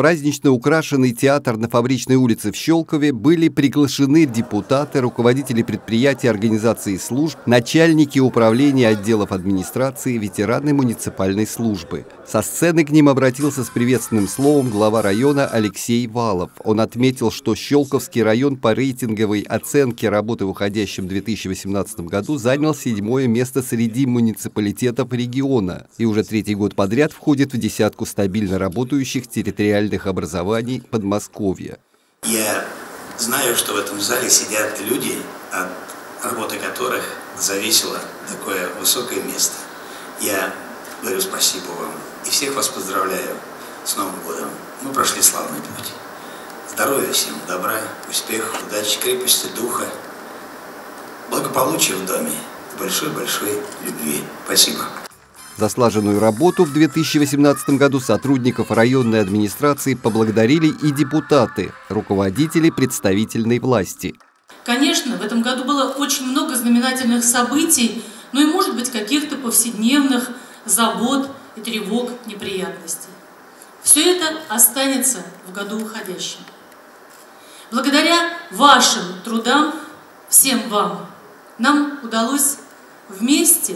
празднично украшенный театр на Фабричной улице в Щелкове были приглашены депутаты, руководители предприятий, организаций и служб, начальники управления отделов администрации, ветераны муниципальной службы. Со сцены к ним обратился с приветственным словом глава района Алексей Валов. Он отметил, что Щелковский район по рейтинговой оценке работы в уходящем 2018 году занял 7-е место среди муниципалитетов региона и уже 3-й год подряд входит в десятку стабильно работающих территориальных образований Подмосковья. Я знаю, что в этом зале сидят люди, от работы которых зависело такое высокое место. Я говорю спасибо вам и всех вас поздравляю с Новым годом. Мы прошли славный путь. Здоровья всем, добра, успехов, удачи, крепости духа, благополучия в доме и большой-большой любви. Спасибо. За слаженную работу в 2018 году сотрудников районной администрации поблагодарили и депутаты, руководители представительной власти. Конечно, в этом году было очень много знаменательных событий, но и, может быть, каких-то повседневных забот и тревог, неприятностей. Все это останется в году уходящем. Благодаря вашим трудам, всем вам, нам удалось вместе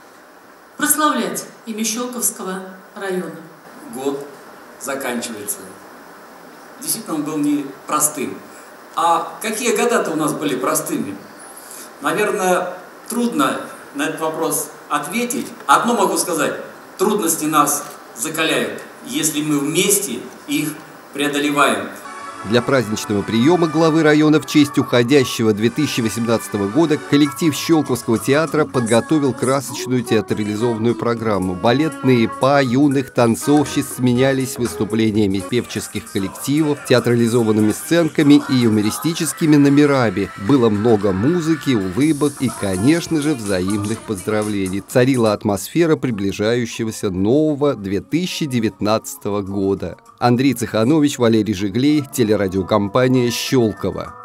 прославлять имя Щелковского района. Год заканчивается. Действительно, он был непростым. А какие года-то у нас были простыми? Наверное, трудно на этот вопрос ответить. Одно могу сказать. Трудности нас закаляют, если мы вместе их преодолеваем. Для праздничного приема главы района в честь уходящего 2018 года коллектив Щелковского театра подготовил красочную театрализованную программу. Балетные па юных танцовщиц сменялись выступлениями певческих коллективов, театрализованными сценками и юмористическими номерами. Было много музыки, улыбок и, конечно же, взаимных поздравлений. Царила атмосфера приближающегося нового 2019 года. Андрей Цеханович, Валерий Жиглей, телерадиокомпания «Щелково».